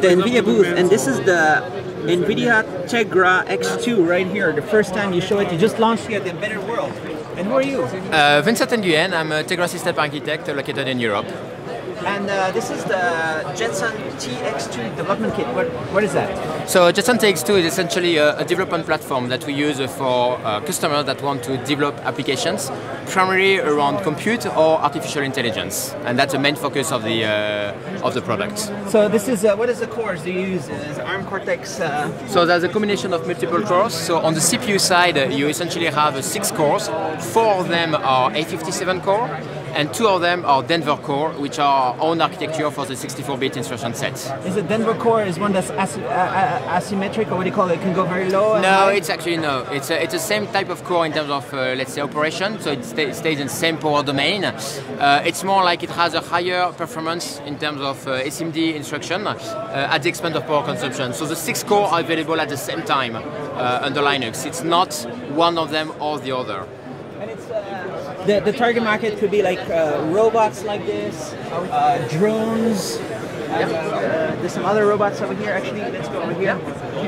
the Nvidia booth, and this is the Nvidia Tegra X2 right here. The first time you show it, you just launched here at the Embedded World. And who are you? Vincent Nguyen. I'm a Tegra system architect located in Europe. And this is the Jetson TX2 Development Kit. What is that? So Jetson TX2 is essentially a development platform that we use for customers that want to develop applications primarily around compute or artificial intelligence, and that's the main focus of the product. So this is what is the cores do you use? Is ARM Cortex? So there's a combination of multiple cores. So on the CPU side, you essentially have 6 cores. 4 of them are A57 core, and 2 of them are Denver core, which are our own architecture for the 64-bit instruction set. Is it Denver core is one that's asymmetric, or what do you call it? It can go very low? No, it's actually no. It's the same type of core in terms of, let's say, operation, so it stays in the same power domain. It's more like it has a higher performance in terms of SMD instruction at the expense of power consumption. So the 6 core are available at the same time under Linux. It's not one of them or the other. And it's the target market could be like robots like this, drones. There's some other robots over here. Actually, let's go over here.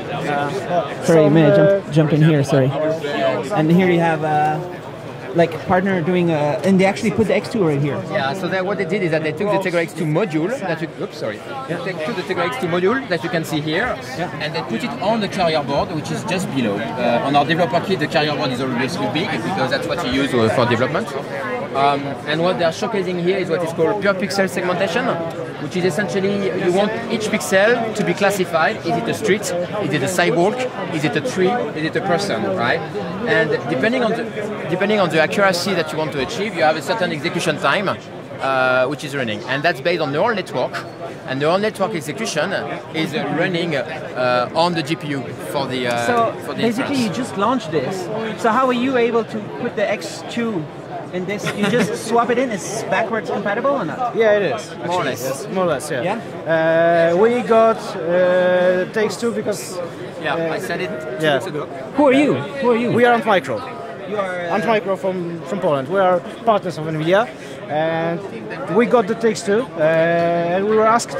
Sorry, may I jump in here? Sorry. And here you have like a partner doing and they actually put the X2 right here. Yeah. So what they did is that they took the Tegra X2 module that you, oops, sorry. Yeah. They took the Tegra X2 module that you can see here, and they put it on the carrier board, which is just below. On our developer kit, the carrier board is always big because that's what you use for development. And what they are showcasing here is what is called pure pixel segmentation, which is essentially you want each pixel to be classified. Is it a street? Is it a sidewalk? Is it a tree? Is it a person? Right? And depending on the accuracy that you want to achieve, you have a certain execution time which is running, and that's based on neural network. And neural network execution is running on the GPU for the So basically, you just launched this. So how are you able to put the X2 in this? You just swap it in. It's backwards compatible or not? Yeah, it is. more or less. Yes, more or less, yeah. Yeah? We got Takes-Two because... Yeah, I said it 2 weeks ago. Who are you? Who are you? We are Ant Micro. You are Ant Micro from Poland. We are partners of Nvidia, and we got the Takes-Two, and we were asked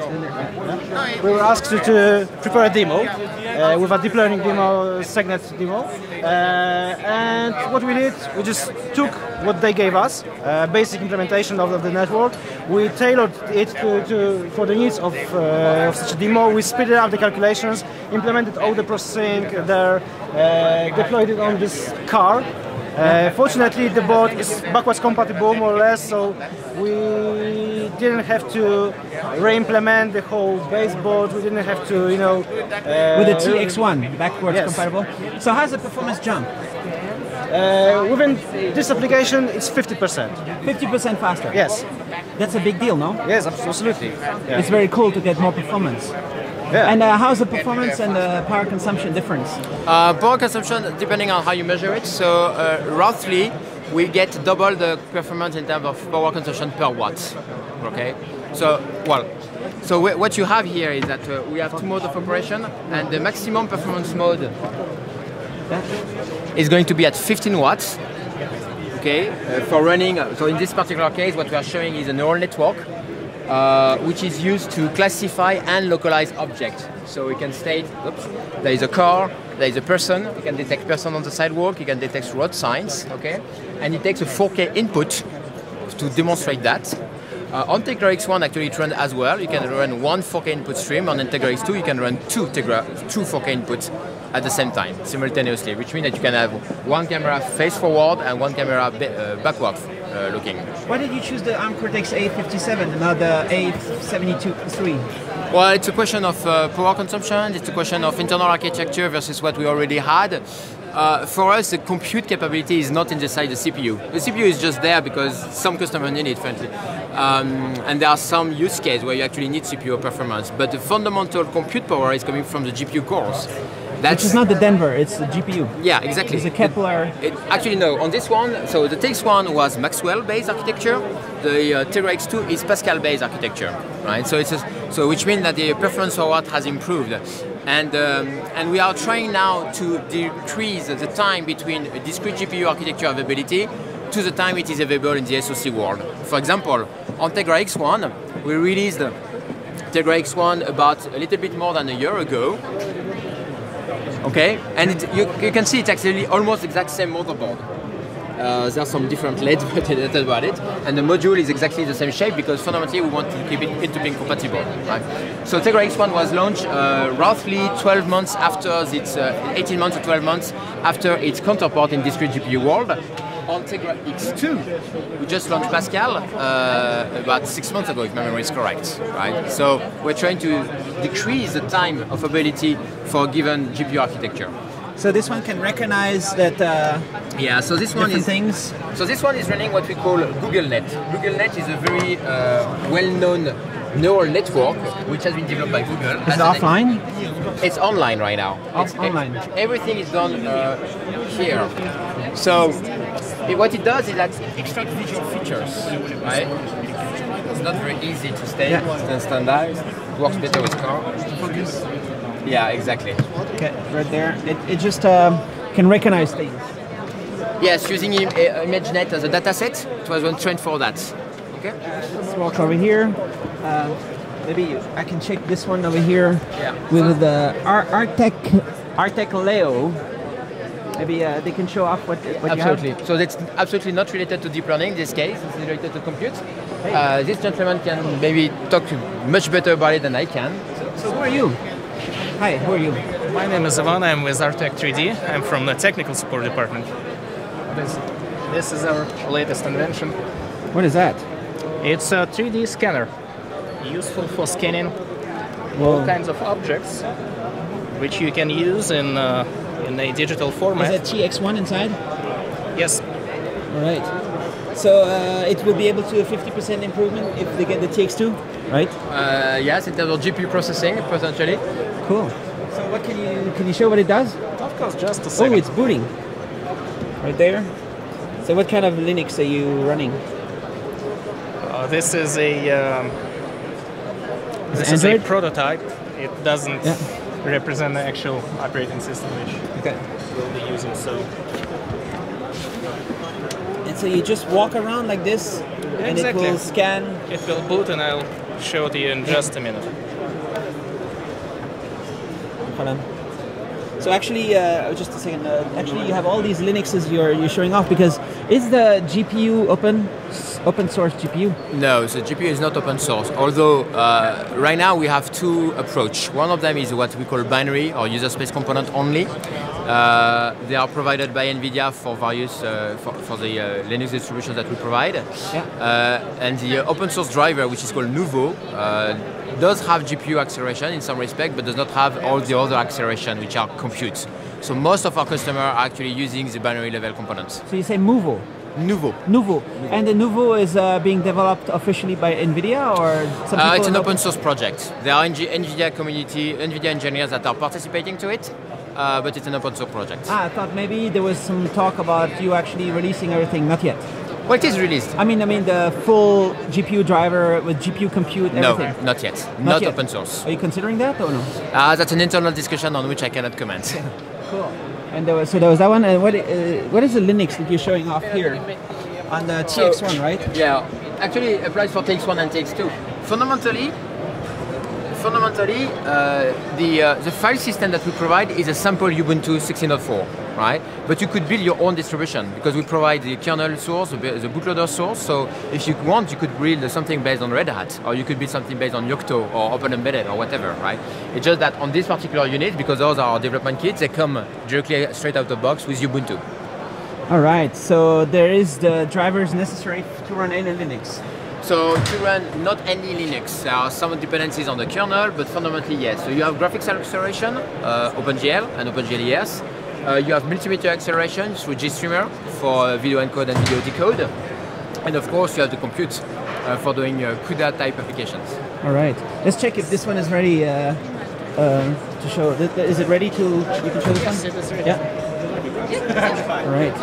to prepare a demo with a deep learning demo, segment demo, and what we did, we just took what they gave us, basic implementation of the network. We tailored it for the needs of such a demo. We speeded up the calculations, implemented all the processing there, deployed it on this car. Fortunately, the board is backwards compatible, more or less, so we didn't have to re-implement the whole baseboard. We didn't have to, you know... with the TX1, backwards compatible. So how's the performance jump? Within this application, it's 50%. 50% faster? Yes. That's a big deal, no? Yes, absolutely. Yeah. It's very cool to get more performance. Yeah. And how's the performance and the power consumption difference? Power consumption, depending on how you measure it. So roughly, we get double the performance in terms of power consumption per watt. Okay. So what you have here is that we have 2 modes of operation, and the maximum performance mode is going to be at 15 watts. Okay. For running. So in this particular case, what we are showing is a neural network. Which is used to classify and localize objects. So we can state, oops, there is a car, there is a person, you can detect person on the sidewalk, you can detect road signs, okay? And it takes a 4K input to demonstrate that. On Tegra X1 actually it runs as well. You can run 1 4K input stream. On Tegra X2 you can run 2 4K inputs at the same time, simultaneously, which means that you can have 1 camera face forward and 1 camera backward looking. Why did you choose the ARM Cortex-A57 and not the A72 Well, it's a question of power consumption, it's a question of internal architecture versus what we already had. For us, the compute capability is not inside the CPU. The CPU is just there because some customers need it, frankly. And there are some use cases where you actually need CPU performance, but the fundamental compute power is coming from the GPU cores. Which is not the Denver, it's the GPU. Yeah, exactly. It's a Kepler. Actually, no. On this one, so the TX1 was Maxwell-based architecture. The Tegra X2 is Pascal-based architecture, right? So which means that the performance for watt has improved, and we are trying now to decrease the time between a discrete GPU architecture availability to the time it is available in the SoC world. For example, on Tegra X1, we released Tegra X1 about a little bit more than a year ago. Okay, and you can see it's actually almost the exact same motherboard. There are some different LEDs, but that's about it. And the module is exactly the same shape because fundamentally we want to keep it into being compatible. Right? So Tegra X1 was launched roughly 12 months after its 18 months to 12 months after its counterpart in discrete GPU world. On Tegra X2, we just launched Pascal about 6 months ago, if my memory is correct. Right? So we're trying to decrease the time of availability for a given GPU architecture. So this one can recognize that. Yeah. So this one is things. So this one is running what we call GoogleNet. GoogleNet is a very well-known neural network which has been developed by Google. Is it offline? It's online right now. Online. Everything is done here. So what it does is that it extracts visual features, right? It's not very easy to standardize. It works better with car. Focus. Yeah, exactly. Okay, right there. It just can recognize things. Yes, using ImageNet as a dataset. It was trained for that. Okay. Let's walk over here. Maybe I can check this one over here with the Artec Leo. Maybe they can show off what absolutely. You have. So that's absolutely not related to deep learning in this case. It's related to compute. This gentleman can maybe talk much better about it than I can. So who are you? Hi, who are you? My name is Ivan. I'm with Artec 3D. I'm from the technical support department. This is our latest invention. What is that? It's a 3D scanner, useful for scanning all kinds of objects, which you can use in a digital format. Is it TX1 inside? Yes. All right. So it will be able to 50% improvement if they get the TX2, right? Yes, in terms of GPU processing, potentially. Cool. So what can you show what it does? Of course, just a second. Oh, it's booting. Right there. So what kind of Linux are you running? This is a prototype. It doesn't represent the actual operating system which we'll be using. And so you just walk around like this, and it will scan. It will boot, and I'll show it to you in just a minute. Hold on. So actually, just a second. Actually, you have all these Linuxes you're showing off because is the GPU open source GPU? No, the GPU is not open source. Although right now we have two approaches. One of them is what we call binary or user space component only. They are provided by Nvidia for various for the Linux distributions that we provide. And the open source driver, which is called Nouveau, does have GPU acceleration in some respect, but does not have all the other acceleration, which are compute. So most of our customers are actually using the binary level components. So you say Nouveau? Nouveau. And the Nouveau is being developed officially by Nvidia, or some people? It's an open source project. There are Nvidia community, Nvidia engineers that are participating to it, but it's an open source project. I thought maybe there was some talk about you actually releasing everything. Not yet. Well, it is released. I mean the full GPU driver with GPU compute, everything. No, not yet. Not open source. Are you considering that or no? That's an internal discussion on which I cannot comment. Cool. And there was that one. And what is the Linux that you're showing off here on the TX1, right? Yeah, actually it applies for TX1 and TX2. Fundamentally, the file system that we provide is a sample Ubuntu 16.04, right? But you could build your own distribution because we provide the kernel source, the bootloader source. So if you want, you could build something based on Red Hat, or you could build something based on Yocto or Open Embedded or whatever, right? It's just that on this particular unit, because those are our development kits, they come directly straight out of the box with Ubuntu. All right. So there is the drivers necessary to run any Linux. So to run not any Linux, there are some dependencies on the kernel, but fundamentally yes. So you have graphics acceleration, OpenGL and OpenGL-ES. You have multimeter acceleration through GStreamer for video encode and video decode. And of course you have the compute for doing CUDA type applications. All right. Let's check if this one is ready to show. Is it ready to, you can show this one? Yes, it is ready. Yeah. All right.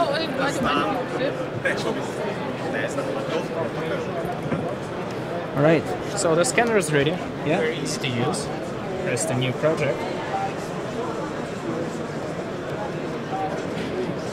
All right. So the scanner is ready. Yeah. Very easy to use. It's a new project.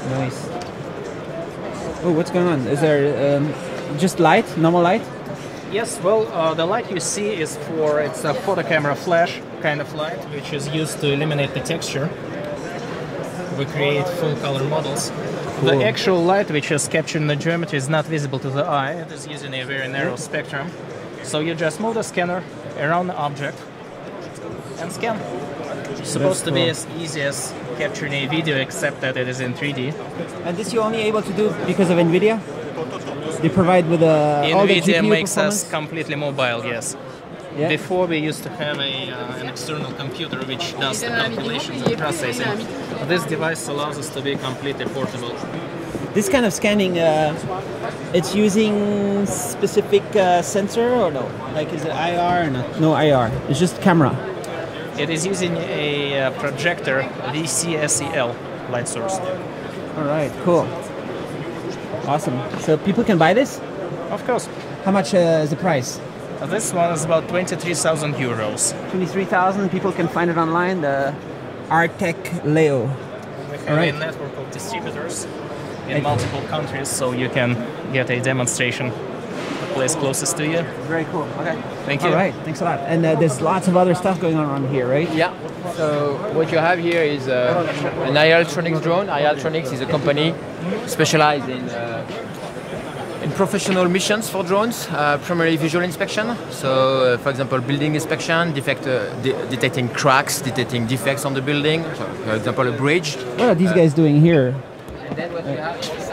Nice. Oh, what's going on? Is there just light, normal light? Yes, well, the light you see is it's a photo camera flash kind of light, which is used to eliminate the texture. We create full color models. Cool. The actual light which is captured in the geometry is not visible to the eye. It is using a very narrow spectrum. So you just move the scanner around the object and scan. It's supposed to be as easy as capturing a video, except that it is in 3D. And this you're only able to do because of Nvidia? They provide with all the GPU Nvidia makes performance? us completely mobile, yes. Yeah. Before we used to have an external computer which does the calculations and processing. This device allows us to be completely portable. This kind of scanning, it's using specific sensor or no? Like is it IR or not? No IR, it's just camera. It is using a projector VCSEL light source. All right, cool. Awesome. So people can buy this? Of course. How much is the price? This one is about 23,000 euros. 23,000. People can find it online. The Artec Leo. We have a network of distributors in multiple countries, so you can get a demonstration the place closest to you. Very cool. Okay. Thank you. All right. Thanks a lot. And there's lots of other stuff going on around here, right? Yeah. So what you have here is an Electronics drone. Electronics is a company specialized in professional missions for drones, primarily visual inspection. So, for example, building inspection, detecting cracks, detecting defects on the building. So, for example, a bridge. What are these guys doing here? And then what we have is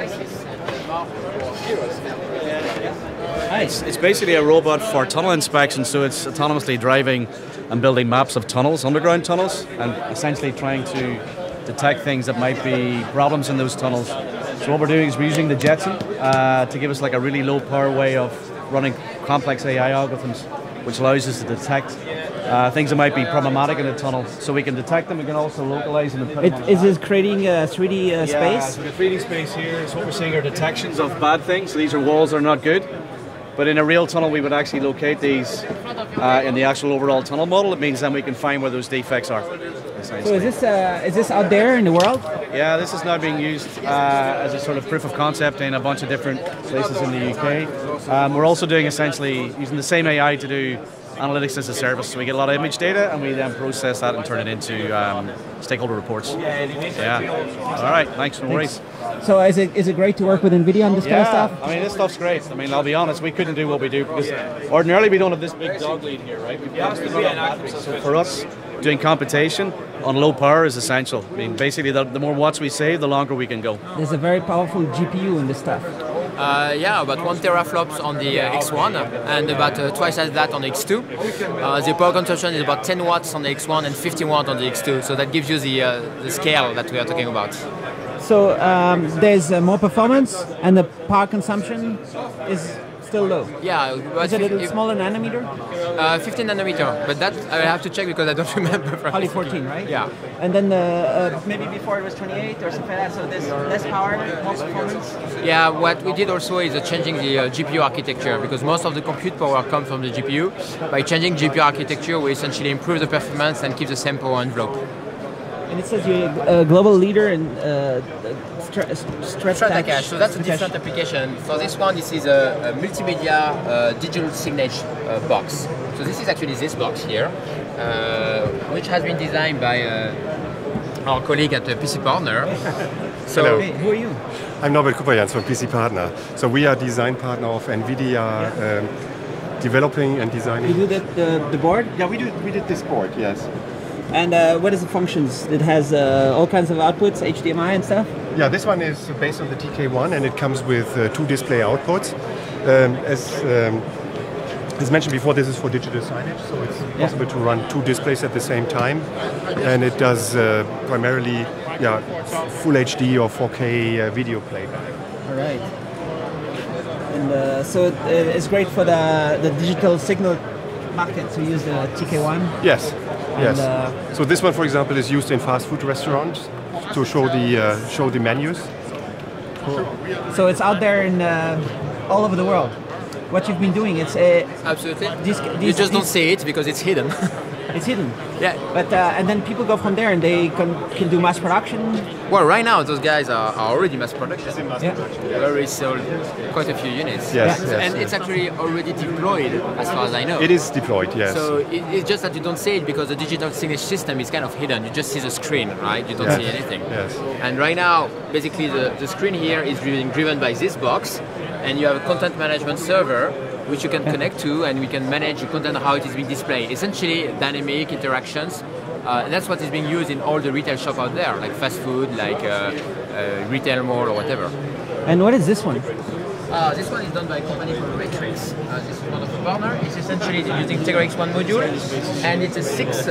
Nice. It's basically a robot for tunnel inspection, so it's autonomously driving and building maps of tunnels, underground tunnels, and essentially trying to detect things that might be problems in those tunnels. So what we're doing is we're using the Jetson to give us like a really low power way of running complex AI algorithms, which allows us to detect things that might be problematic in a tunnel. So we can detect them, we can also localize them and put them on Is this creating a 3D space? So the 3D space here is what we're seeing are detections of bad things. So these are walls that are not good. But in a real tunnel, we would actually locate these in the actual overall tunnel model. It means then we can find where those defects are. So is this out there in the world? Yeah, this is now being used as a sort of proof of concept in a bunch of different places in the UK. We're also doing essentially using the same AI to do analytics as a service. So we get a lot of image data and we then process that and turn it into stakeholder reports. Yeah. All right. Thanks. No worries. So is it great to work with Nvidia on this kind of stuff? I mean, this stuff's great. I mean, I'll be honest, we couldn't do what we do because ordinarily we don't have this big dog lead here, right? So for us, doing computation on low power is essential. I mean, basically, the more watts we save, the longer we can go. There's a very powerful GPU in this stuff. Yeah, about 1 teraflops on the X1 and about twice as that on the X2. The power consumption is about 10 watts on the X1 and 15 watts on the X2. So that gives you the scale that we are talking about. So there's more performance and the power consumption is still low. Yeah, is it a little smaller nanometer? 15 nanometer, but that I have to check because I don't remember. Probably 14, right? Yeah. And then maybe before it was 28 or something like that, so there's less power, more performance? Yeah, what we did also is changing the GPU architecture because most of the compute power comes from the GPU. By changing GPU architecture, we essentially improve the performance and keep the same power envelope. And it says you're a global leader in Strata cache. So that's a different application. For this one, this is a multimedia digital signage box. So this is actually this box here, which has been designed by our colleague at PC Partner. So, hello. Hey, who are you? I'm Norbert Kupperjans from PC Partner. So we are design partner of Nvidia, developing and designing. You do the board? Yeah, we did this board, yes. And what is the functions? It has all kinds of outputs, HDMI and stuff? Yeah, this one is based on the TK1 and it comes with 2 display outputs. As mentioned before, this is for digital signage, so it's possible to run 2 displays at the same time. And it does primarily full HD or 4K video playback. All right. And so it's great for the digital signal market to use the TK1? Yes. Yes. And, so this one, for example, is used in fast food restaurants to show the menus. Cool. So it's out there in all over the world. What you've been doing, it's absolutely. You just don't see it because it's hidden. It's hidden. Yeah. But and then people go from there and they can do mass production. Well, right now those guys are already mass production. Yeah. They already sold quite a few units. Yes, Yeah. yes. And it's actually already deployed, as far as I know. It is deployed, yes. So it's just that you don't see it because the digital signature system is kind of hidden. You just see the screen, right? You don't see anything. Yes. And right now, basically the screen here is being driven by this box, and you have a content management server which you can connect to, and we can manage the content, how it is being displayed. Essentially, dynamic interactions. And that's what is being used in all the retail shop out there, like fast food, like retail mall or whatever. And what is this one? This one is done by a company called Matrix. This is one of the partners. It's essentially using Tegra X1 module, and it's a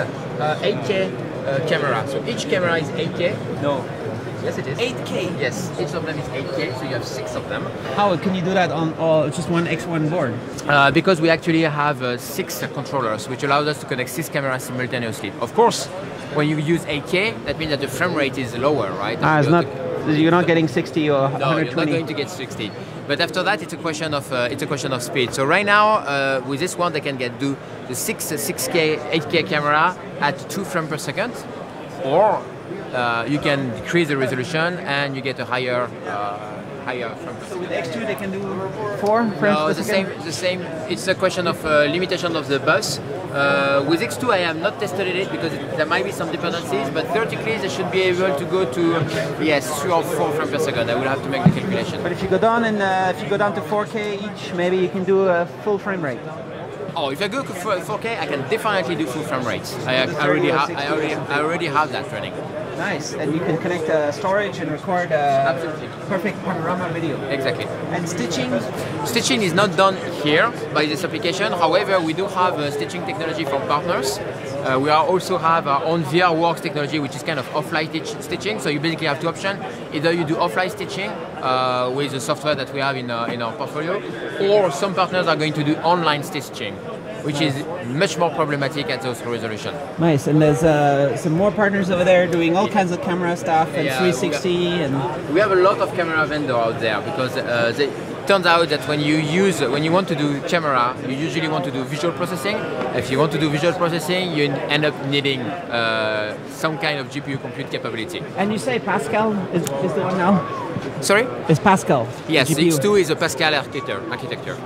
8K camera. So each camera is 8K. No. Yes, it is. 8K? Yes, each of them is 8K, so you have 6 of them. How can you do that on just one X1 board? Because we actually have 6 controllers, which allows us to connect 6 cameras simultaneously. Of course, when you use 8K, that means that the frame rate is lower, right? It's not. You're not getting 60 or 120. No, you're not going to get 60. But after that, it's a question of speed. So right now, with this one, they can do the 6K, 8K camera at 2 frames per second, or you can decrease the resolution and you get a higher frame. So with X2 they can do 4 frames No, per the second? same. It's a question of limitation of the bus. With X2 I have not tested it because there might be some dependencies, but theoretically they should be able to go to 3 or 4 frames per second. I will have to make the calculation. But if you go down to 4K each, maybe you can do a full frame rate. Oh, if I go to 4K, I can definitely do full frame rates. I already have that running. Nice, and you can connect storage and record Absolutely. perfect panorama video. Exactly. And stitching? Stitching is not done here by this application. However, we do have stitching technology from partners. We also have our own VRWorks technology, which is kind of offline stitching. So you basically have 2 options. Either you do offline stitching with the software that we have in our portfolio, or some partners are going to do online stitching, which is much more problematic at those resolution. Nice, and there's some more partners over there doing all kinds of camera stuff and 360 and... We have a lot of camera vendors out there because it turns out that when you want to do camera, you usually want to do visual processing. If you want to do visual processing, you end up needing some kind of GPU compute capability. And you say Pascal is the one now? Sorry? It's Pascal. Yes, GPU. X2 is a Pascal architecture.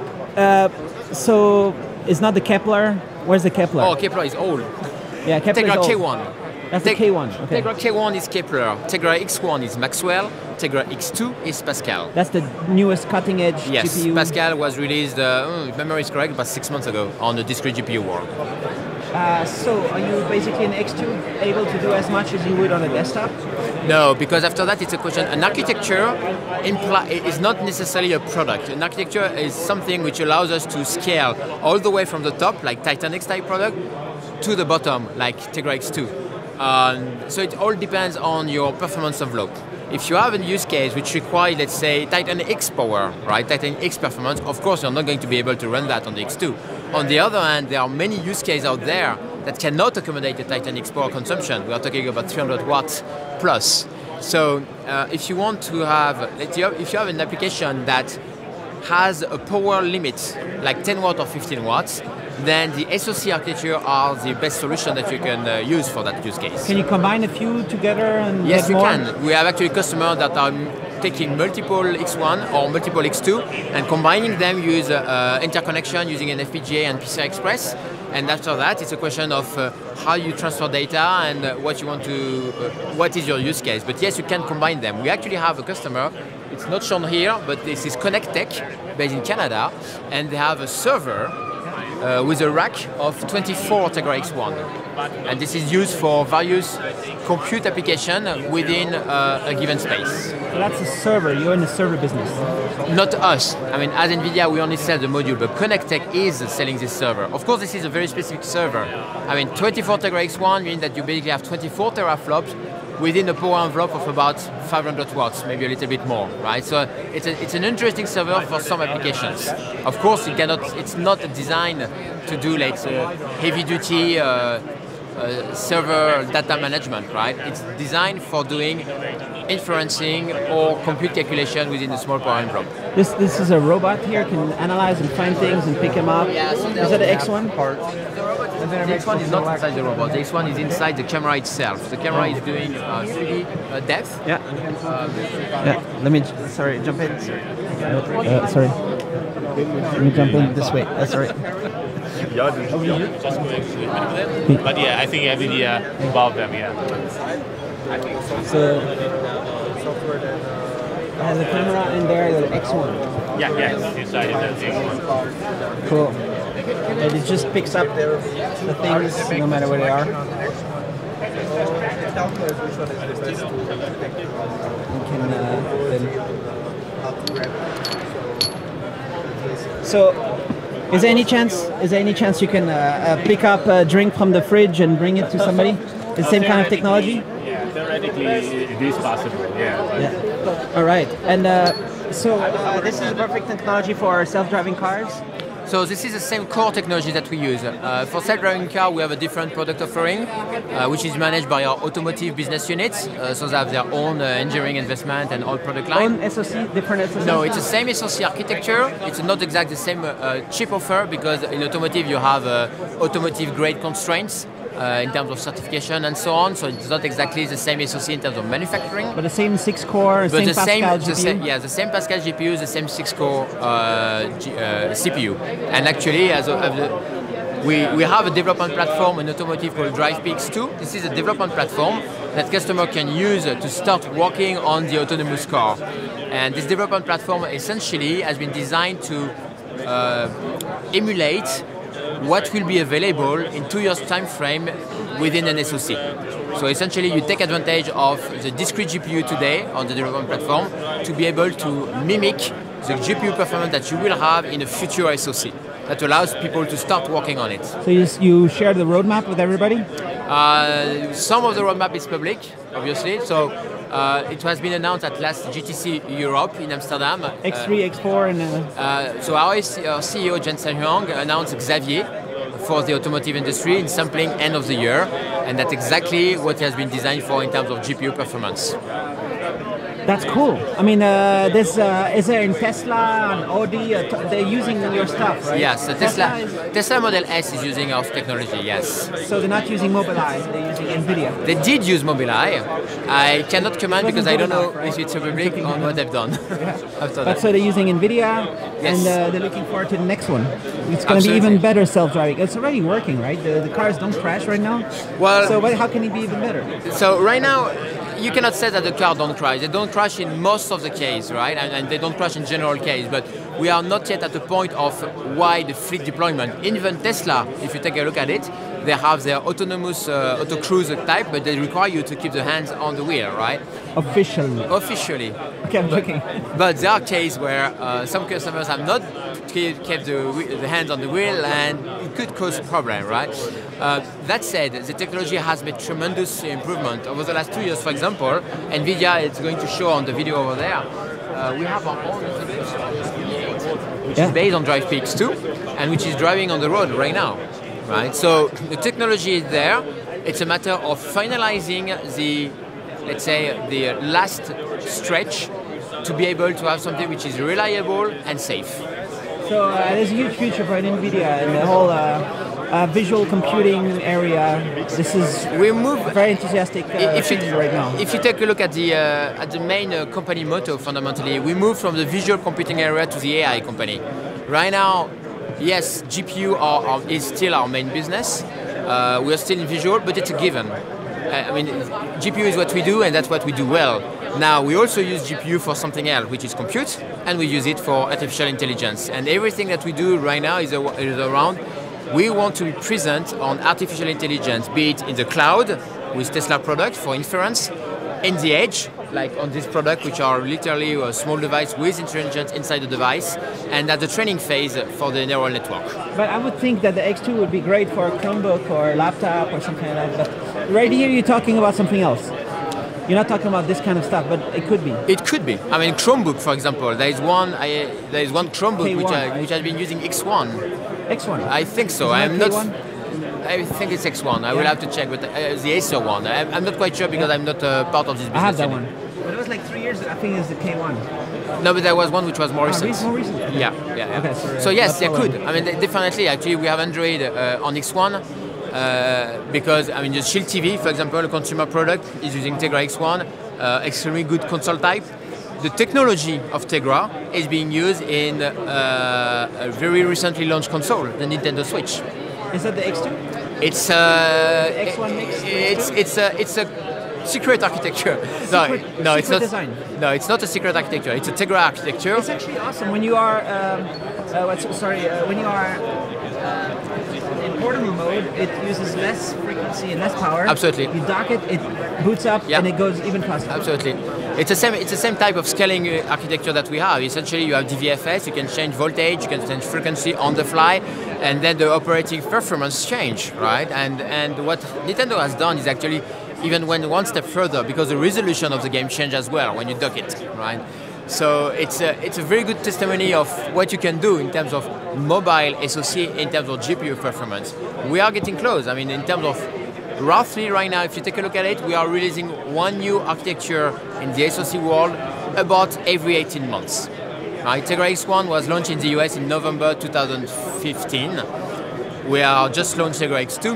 So it's not the Kepler. Where's the Kepler? Oh, Kepler is old. Yeah, Kepler Tegra is old. K1. That's the K1. Okay. Tegra K1 is Kepler. Tegra X1 is Maxwell. Tegra X2 is Pascal. That's the newest cutting edge Yes, GPU. Pascal was released, if memory is correct, about 6 months ago on the discrete GPU world. So are you basically in X2 able to do as much as you would on a desktop? No, because after that it's a question. An architecture is not necessarily a product. An architecture is something which allows us to scale all the way from the top, like Titan X type product, to the bottom, like Tegra X2. So it all depends on your performance envelope. If you have a use case which requires, let's say, Titan X power, right, Titan X performance, of course you're not going to be able to run that on the X2. On the other hand, there are many use cases out there that cannot accommodate the Titan X power consumption. We are talking about 300 watts plus. So if you want to have, if you have an application that has a power limit, like 10 watts or 15 watts, then the SoC architecture are the best solution that you can use for that use case. Can you combine a few together and Yes, get you more? can. We have actually customers that are taking multiple X1 or multiple X2 and combining them use interconnection using an FPGA and PCI Express. And after that, it's a question of how you transfer data and what you want to, what is your use case. But yes, you can combine them. We actually have a customer, it's not shown here, but this is Connect Tech, based in Canada, and they have a server with a rack of 24 Tegra X1. And this is used for various compute applications within a given space. So that's a server, you're in the server business. Not us. I mean, as Nvidia, we only sell the module, but Connect Tech is selling this server. Of course, this is a very specific server. I mean, 24 Tegra X1 means that you basically have 24 teraflops within a power envelope of about 500 watts, maybe a little bit more, right? So it's an interesting server for some applications. Of course, it's not designed to do like heavy-duty server data management, right? It's designed for doing inferencing or compute calculation within a small power envelope. This is a robot here, can analyze and find things and pick them up. Yeah, so is that the X1? The X1 is not inside the robot. The X1 is inside the camera itself. The camera is doing 3D depth. Yeah. Let me, sorry, jump in. Sorry. Let me jump in this way. That's right. But yeah, I think Nvidia involved them, yeah. So, it has a camera in there, the X1. Yeah, inside is the X1. Cool. And it just picks up the things no matter where they are. So, is there any chance you can pick up a drink from the fridge and bring it to somebody? The same kind of technology? Yeah, theoretically it is possible, yeah. All right. And so this is a perfect technology for self-driving cars? So this is the same core technology that we use. For self-driving car, we have a different product offering, which is managed by our automotive business units. So they have their own engineering investment and all product line. Own SoC, different SoC? No, it's the same SoC architecture. It's not exactly the same chip offer, because in automotive you have automotive grade constraints in terms of certification and so on. So it's not exactly the same SoC in terms of manufacturing. But the same 6-core, same Pascal GPU? Yeah, the same Pascal GPU, the same 6-core CPU. And actually, we have a development platform in automotive called X2. This is a development platform that customer can use to start working on the autonomous car. And this development platform essentially has been designed to emulate what will be available in 2 years time frame within an SoC. So essentially you take advantage of the discrete GPU today on the development platform to be able to mimic the GPU performance that you will have in a future SoC. That allows people to start working on it. So you share the roadmap with everybody? Some of the roadmap is public, obviously. So it has been announced at last GTC Europe in Amsterdam. X3, X4, and... So our CEO Jetson announced Xavier for the automotive industry in sampling end of the year, and that's exactly what has been designed for in terms of GPU performance. That's cool. I mean, is there in Tesla and Audi, they're using your stuff, right? Yes, the Tesla Model S is using our technology, yes. So they're not using Mobileye, they're using Nvidia. They did use Mobileye. I cannot comment because I don't know if it's public on what they've done. But so they're using Nvidia, and they're looking forward to the next one. It's going to be even better self-driving. It's already working, right? The cars don't crash right now. Well, so how can it be even better? So right now, you cannot say that the car don't crash. They don't crash in most of the case, right? And they don't crash in general case. But we are not yet at the point of wide fleet deployment. Even Tesla, if you take a look at it, they have their autonomous auto cruise type, but they require you to keep the hands on the wheel, right? Officially. Okay, I'm joking. But there are cases where some customers have not kept the hands on the wheel, and it could cause a problem, right? That said, the technology has made tremendous improvement over the last 2 years. For example, Nvidia is going to show on the video over there. We have our own which is based on X2 and which is driving on the road right now. Right? So the technology is there. It's a matter of finalizing the, let's say, the last stretch to be able to have something which is reliable and safe. So there's a huge future for Nvidia in the whole visual computing area. This is very enthusiastic right now. If you take a look at the main company motto, fundamentally, we move from the visual computing area to the AI company. Right now, yes, GPU is still our main business. We are still in visual, but it's a given. I mean, GPU is what we do, and that's what we do well. Now, we also use GPU for something else, which is compute, and we use it for artificial intelligence. And everything that we do right now is around, we want to be present on artificial intelligence, be it in the cloud, with Tesla products for inference, in the edge, like on this product, which are literally a small device with intelligence inside the device, and at the training phase for the neural network. But I would think that the X2 would be great for a Chromebook or a laptop or something like that. But right here, you're talking about something else. You're not talking about this kind of stuff, but it could be. It could be. I mean, Chromebook, for example. There is one Chromebook which has been using X1. X1. I think so. I'm not. I think it's X1. I will have to check, but the Acer one. I'm not quite sure because I'm not part of this business. I have that unit. one. But it was like 3 years ago. I think it's the K1. No, but there was one which was more recent. More recent? Yeah. Okay, sorry. So yes, they That's could. I mean, definitely. Actually, we have Android on X1 because I mean, the Shield TV, for example, a consumer product, is using Tegra X1. Extremely good console type. The technology of Tegra is being used in a very recently launched console, the Nintendo Switch. Is that the X2? It's X1 mix? it's a secret architecture. No, it's not. Design. No, it's not a secret architecture. It's a Tegra architecture. It's actually awesome when you are when you are in portable mode. It uses less frequency and less power. Absolutely. You dock it, it boots up, and it goes even faster. Absolutely. It's the same type of scaling architecture that we have. Essentially, you have DVFS. You can change voltage. You can change frequency on the fly, and then the operating performance change, right? And what Nintendo has done is actually even went one step further because the resolution of the game changed as well when you dock it, right? So it's a very good testimony of what you can do in terms of mobile SoC, in terms of GPU performance. We are getting close. I mean, in terms of roughly right now, if you take a look at it, we are releasing one new architecture in the SoC world about every 18 months. Tegra X1 was launched in the US in November 2015. We are just launched Tegra X2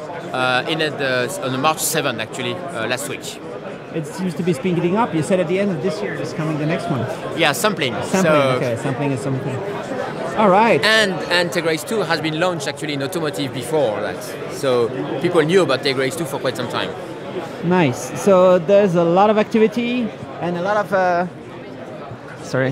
on March 7th, actually, last week. It seems to be speeding up. You said at the end of this year is coming the next one. Yeah, sampling. Okay, sampling is something. All right. And Tegra X2 has been launched actually in automotive before that. So people knew about Tegra X2 for quite some time. Nice. So there's a lot of activity and a lot of... Sorry.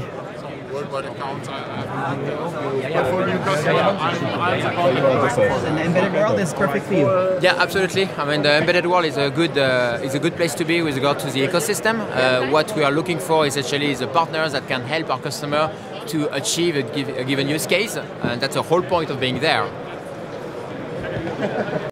And the embedded world is perfect for you. Yeah, absolutely. I mean, the embedded world is a good place to be with regard to the ecosystem. What we are looking for is actually the partners that can help our customer to achieve a given use case, and that's the whole point of being there.